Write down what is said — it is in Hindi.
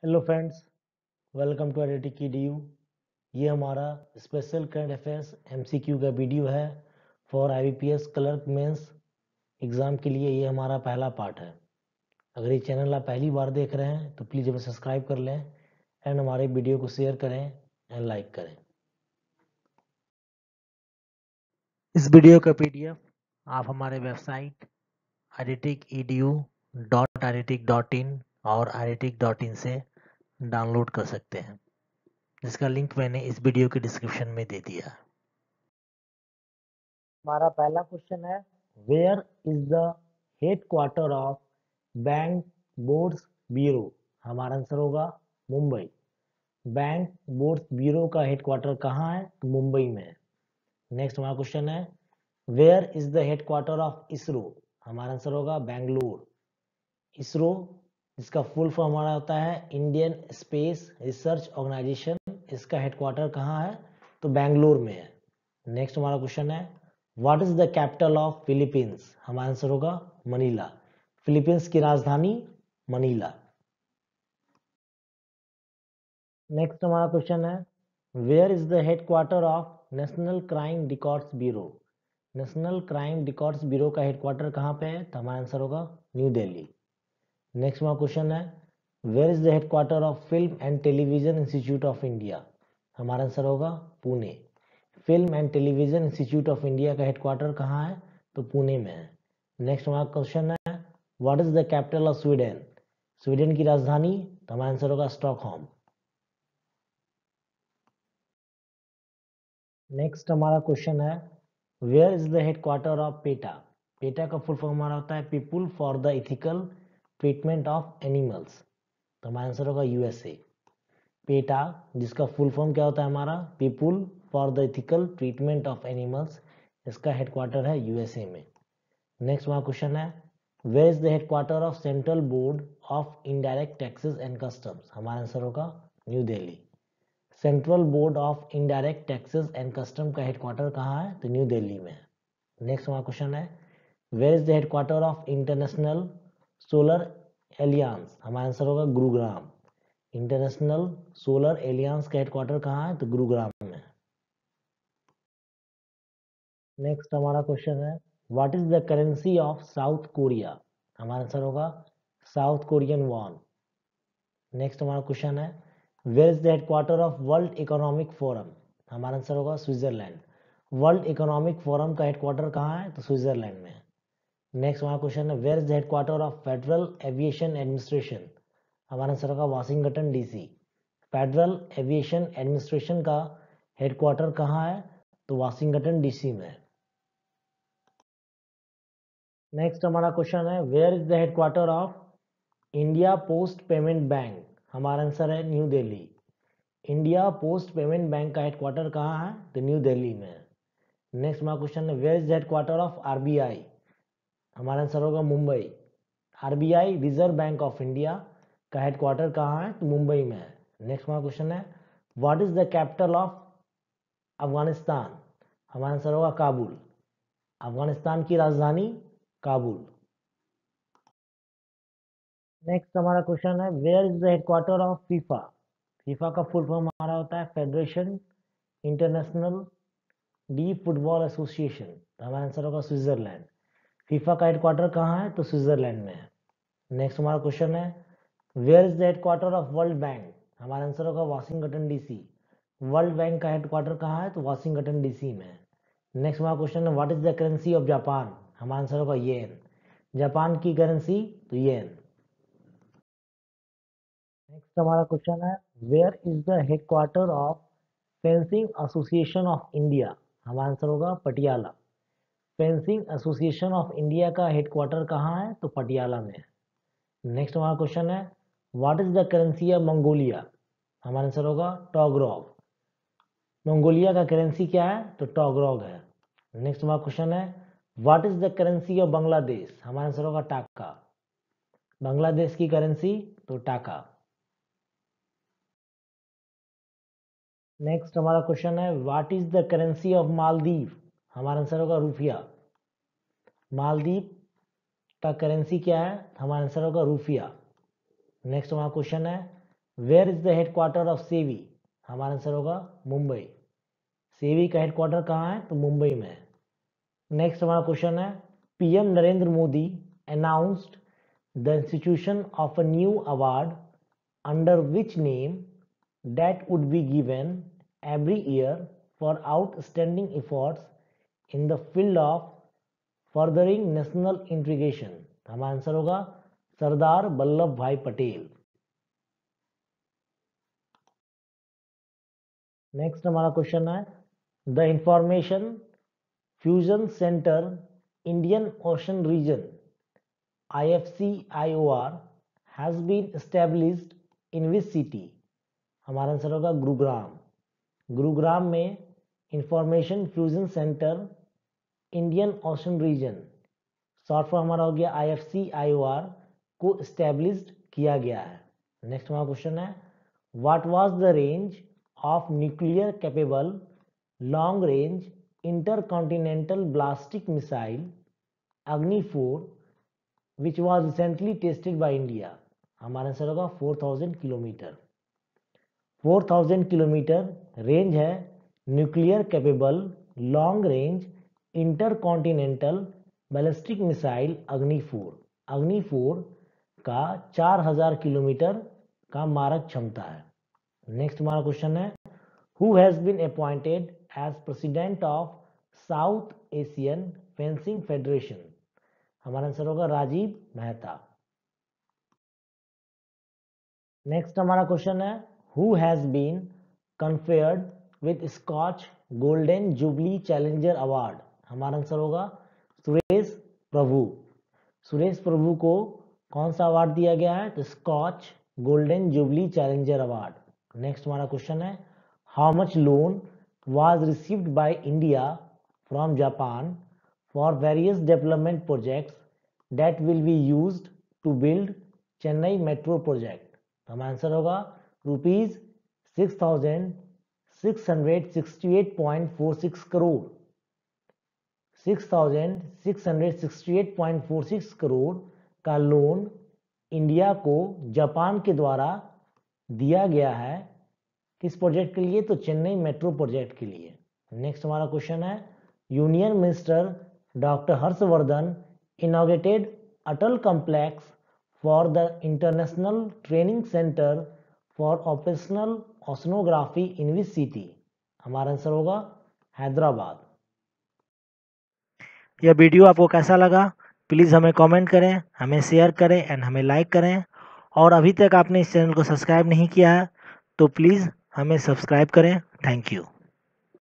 Hello friends, welcome to IIT की डी यू। ये हमारा स्पेशल करंट अफेयर्स एमसीक्यू का वीडियो है for IBPS clerk mains exam के लिए। ये हमारा पहला पार्ट है। अगर ये चैनल आप पहली बार देख रहे हैं तो प्लीज़ हमें सब्सक्राइब कर लें एंड हमारे वीडियो को शेयर करें एंड लाइक करें। इस वीडियो का पीडीएफ आप हमारे वेबसाइट iitic.edu.iitic.in और iitic.in से डाउनलोड कर सकते हैं, जिसका लिंक मैंने इस वीडियो के डिस्क्रिप्शन में दे दिया है। हमारा पहला क्वेश्चन है, where is the headquarter of bank boards bureau. हमारा आंसर होगा मुंबई। बैंक बोर्ड्स ब्यूरो का हेड क्वार्टर कहाँ है? तो मुंबई में है। नेक्स्ट हमारा क्वेश्चन है, where is the headquarter of ISRO. हमारा आंसर होगा बेंगलोर। इसरो इसका फुल फॉर्म हमारा होता है इंडियन स्पेस रिसर्च ऑर्गेनाइजेशन। इसका हेडक्वार्टर कहाँ है? तो बेंगलोर में है। नेक्स्ट हमारा क्वेश्चन है, what is the capital of Philippines. हमारा आंसर होगा मनीला। फिलीपींस की राजधानी मनीला। नेक्स्ट हमारा क्वेश्चन है, where is the headquarter of national crime records bureau. National crime records bureau का हेडक्वार्टर कहाँ पे है? तो हमारा आंसर होगा न्यू दिल्ली। नेक्स्ट हमारा क्वेश्चन है, where is the headquarter of film and television institute of India. हमारा आंसर होगा Pune. Film and television institute of India का हेडक्वार्टर कहाँ है? तो पुणे में है। नेक्स्ट हमारा क्वेश्चन है, what is the capital of Sweden. Sweden की राजधानी, तो हमारा आंसर होगा स्टॉकहोम। नेक्स्ट हमारा क्वेश्चन है, where is the headquarter of PETA. PETA का फुल फॉर्म हमारा होता है people for the ethical treatment of animals. तो हमारा आंसर होगा यूएसए। पेटा जिसका फुल फॉर्म क्या होता है हमारा? People for the ethical treatment of animals. इसका हेडक्वार्टर है यूएसए में। नेक्स्ट हमारा क्वेश्चन है, where is the headquarter of central board of indirect taxes and customs. हमारा आंसर होगा new Delhi. Central board of indirect taxes and custom का हेडक्वार्टर कहाँ है? तो न्यू दिल्ली में है। नेक्स्ट हमारा क्वेश्चन है, where is the headquarter of international solar alliance. हमारा आंसर होगा गुरुग्राम। इंटरनेशनल सोलर एलियंस का हेडक्वार्टर कहाँ है? तो गुरुग्राम में है। नेक्स्ट हमारा क्वेश्चन है, what is the currency of South Korea. हमारा आंसर होगा साउथ कोरियन वॉन। नेक्स्ट हमारा क्वेश्चन है, where is the headquarter of world economic forum. हमारा आंसर होगा स्विट्जरलैंड। वर्ल्ड इकोनॉमिक फोरम का हेडक्वार्टर कहाँ है? तो स्विट्जरलैंड में है। नेक्स्ट हमारा क्वेश्चन है, where is the headquarter of federal aviation administration. हमारा आंसर होगा Washington DC. Federal aviation administration का हेडक्वार्टर कहाँ है? तो वाशिंगटन डीसी में है। नेक्स्ट हमारा क्वेश्चन है, where is the headquarter of India post payment bank. हमारा आंसर है new Delhi. India post payment bank का हेडक्वार्टर कहाँ है? तो न्यू दिल्ली में है। नेक्स्ट हमारा क्वेश्चन है, where is the headquarter of RBI. हमारा आंसर होगा Mumbai. RBI reserve bank of India का हेडक्वार्टर कहाँ है? तो मुंबई में है। नेक्स्ट हमारा क्वेश्चन है, what is the capital of Afghanistan. हमारा आंसर होगा काबुल। अफगानिस्तान की राजधानी काबुल। नेक्स्ट हमारा क्वेश्चन है, where is the headquarter of FIFA. FIFA का फुल फॉर्म हमारा होता है federation international de football association. हमारा आंसर होगा स्विट्जरलैंड। फीफा का हेडक्वार्टर कहाँ है? तो स्विट्जरलैंड में है। नेक्स्ट हमारा क्वेश्चन है, where is the headquarter of world bank. हमारा आंसर होगा वाशिंगटन डीसी। वर्ल्ड बैंक का हेडक्वार्टर कहाँ है? तो वाशिंगटन डीसी में है। नेक्स्ट हमारा क्वेश्चन है, what is the currency of Japan. हमारा आंसर होगा येन। जापान की करेंसी तो येन। नेक्स्ट हमारा क्वेश्चन है, where is the headquarter of fencing association of India. हमारा आंसर होगा Patiala. Fencing association of India का हेडक्वार्टर कहाँ है? तो पटियाला में है। नेक्स्ट हमारा क्वेश्चन है, what is the currency of Mongolia. हमारा आंसर होगा टॉगरोग। मंगोलिया का करेंसी क्या है? तो टॉगरोग है। नेक्स्ट हमारा क्वेश्चन है, what is the currency of Bangladesh. हमारा आंसर होगा टाका। बांग्लादेश की करेंसी तो टाका। नेक्स्ट हमारा क्वेश्चन है, what is the currency of Maldives. हमारा आंसर होगा रुपया। मालदीव का करेंसी क्या है? हमारा आंसर होगा रुपया। नेक्स्ट हमारा क्वेश्चन है, where is the headquarter of SEBI? हमारा आंसर होगा मुंबई। सेवी का हेडक्वार्टर कहाँ है? तो मुंबई में है। नेक्स्ट हमारा क्वेश्चन है, PM Narendra Modi announced the institution of a new award under which name that would be given every year for outstanding efforts in the field of furthering national integration। हमारा आंसर होगा सरदार वल्लभ भाई पटेल। नेक्स्ट हमारा क्वेश्चन है, the information fusion centre Indian ocean region IFCIOR has been established in which city? हमारा आंसर होगा गुरुग्राम। गुरुग्राम में information fusion centre Indian ocean region, short form हमारा हो गया IFCIOR, को स्टैब्लिश्ड किया गया है। नेक्स्ट हमारा क्वेश्चन है, what was the range of nuclear capable long range intercontinental ballistic missile Agni 4 which was recently tested by India? हमारा आंसर होगा 4000 किलोमीटर। 4000 किलोमीटर रेंज है nuclear capable long range intercontinental ballistic missile Agni 4। अग्नि 4 का 4000 किलोमीटर का मारक क्षमता है। नेक्स्ट हमारा क्वेश्चन है, who has been appointed as president of South Asian fencing federation? हमारा आंसर होगा राजीव मेहता। नेक्स्ट हमारा क्वेश्चन है, who has been conferred with Skoch golden jubilee challenger award? हमारा आंसर होगा सुरेश प्रभु। सुरेश प्रभु को कौन सा अवार्ड दिया गया है? तो Skoch golden jubilee challenger award. Next हमारा क्वेश्चन है, how much loan was received by India from Japan for various development projects that will be used to build Chennai metro project? हमारा आंसर होगा ₹6668.46 करोड़। 6668.46 करोड़ का लोन इंडिया को जापान के द्वारा दिया गया है। किस प्रोजेक्ट के लिए? तो चेन्नई मेट्रो प्रोजेक्ट के लिए। नेक्स्ट हमारा क्वेश्चन है, union minister doctor Harshvardhan inaugurated Atal complex for the international training centre for operational oceanography in which city? हमारा आंसर होगा हैदराबाद। यह वीडियो आपको कैसा लगा? प्लीज़ हमें कमेंट करें, हमें शेयर करें एंड हमें लाइक करें। और अभी तक आपने इस चैनल को सब्सक्राइब नहीं किया है तो प्लीज़ हमें सब्सक्राइब करें। Thank you.